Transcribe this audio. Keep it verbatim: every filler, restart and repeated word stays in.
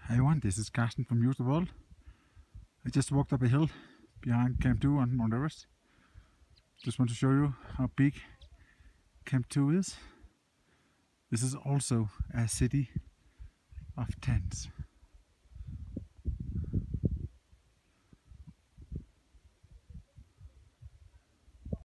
Hi everyone, this is Carsten from Use the World. I just walked up a hill behind Camp two on Mount Everest. Just want to show you how big Camp two is. This is also a city of tents.